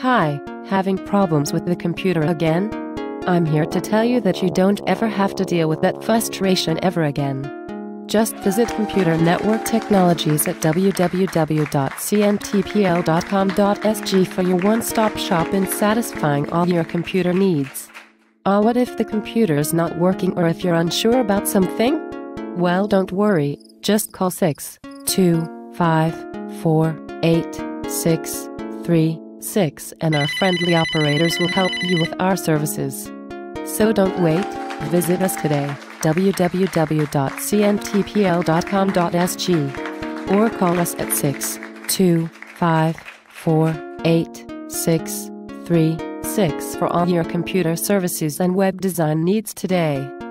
Hi, having problems with the computer again? I'm here to tell you that you don't ever have to deal with that frustration ever again. Just visit Computer Network Technologies at www.cntpl.com.sg for your one-stop shop in satisfying all your computer needs. What if the computer's not working or if you're unsure about something? Well, don't worry, just call 625-486-36 and our friendly operators will help you with our services. So don't wait, visit us today, www.cntpl.com.sg, or call us at 625-486-36 for all your computer services and web design needs today.